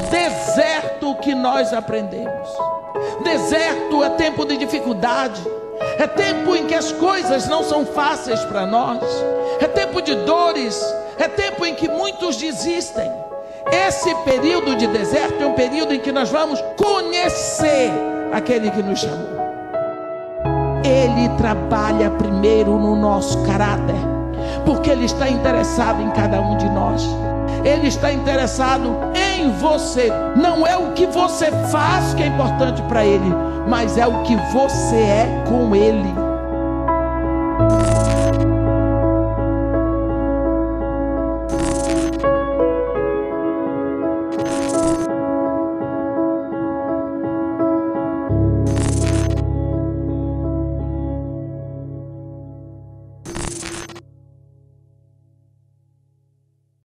deserto que nós aprendemos. Deserto é tempo de dificuldade, é tempo em que as coisas não são fáceis para nós, é tempo de dores, é tempo em que muitos desistem. Esse período de deserto é um período em que nós vamos conhecer aquele que nos chamou. Ele trabalha primeiro no nosso caráter, porque Ele está interessado em cada um de nós. Ele está interessado em você. Não é o que você faz que é importante para Ele, mas é o que você é com Ele.